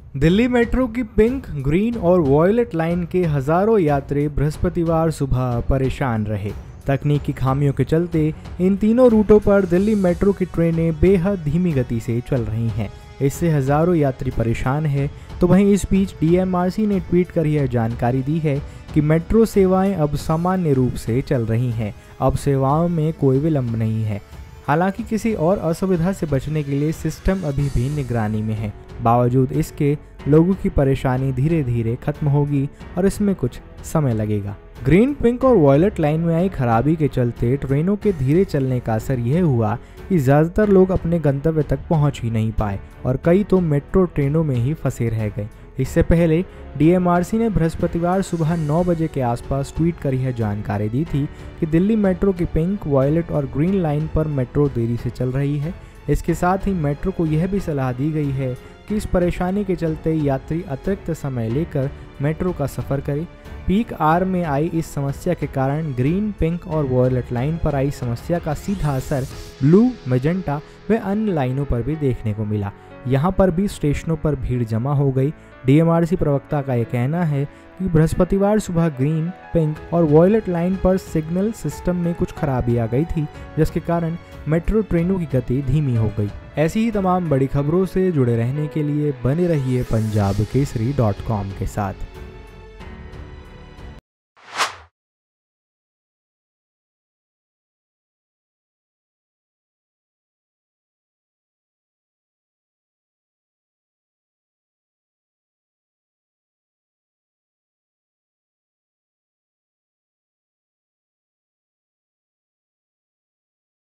Delhi metro की pink, green और violet line के हजारों यात्री बृहस्पतिवार सुबह परेशान रहे। तकनीकी खामियों के चलते इन तीनों रूटों पर दिल्ली मेट्रो की ट्रेनें बेहद धीमी गति से चल रही हैं। इससे हजारों यात्री परेशान हैं। तो वहीं इस बीच डीएमआरसी ने ट्वीट कर यह जानकारी दी है कि मेट्रो सेवाएं अब सामान्य रूप से चल रही हैं। अब सेवाओं में कोई विलंब नहीं है। हालांकि किसी और असुविधा से बचने के लिए सिस्टम अभी भी निगरानी में है। बावजूद इसके लोगों की परेशानी धीरे धीरे खत्म होगी और इसमें कुछ समय लगेगा। ग्रीन, पिंक और वॉयलेट लाइन में आई खराबी के चलते ट्रेनों के धीरे चलने का असर यह हुआ कि ज़्यादातर लोग अपने गंतव्य तक पहुंच ही नहीं पाए और कई तो मेट्रो ट्रेनों में ही फंसे रह गए। इससे पहले डीएमआरसी ने बृहस्पतिवार सुबह 9 बजे के आसपास ट्वीट कर यह जानकारी दी थी कि दिल्ली मेट्रो की पिंक, वॉयलेट और ग्रीन लाइन पर मेट्रो देरी से चल रही है। इसके साथ ही मेट्रो को यह भी सलाह दी गई है कि इस परेशानी के चलते यात्री अतिरिक्त समय लेकर मेट्रो का सफ़र करें। पीक आवर में आई इस समस्या के कारण ग्रीन, पिंक और वॉयलेट लाइन पर आई समस्या का सीधा असर ब्लू, मैजेंटा व अन्य लाइनों पर भी देखने को मिला। यहाँ पर भी स्टेशनों पर भीड़ जमा हो गई। डीएमआरसी प्रवक्ता का यह कहना है कि बृहस्पतिवार सुबह ग्रीन, पिंक और वॉयलेट लाइन पर सिग्नल सिस्टम में कुछ खराबी आ गई थी, जिसके कारण मेट्रो ट्रेनों की गति धीमी हो गई। ऐसी ही तमाम बड़ी खबरों से जुड़े रहने के लिए बने रहिए पंजाबकेसरी.com के साथ।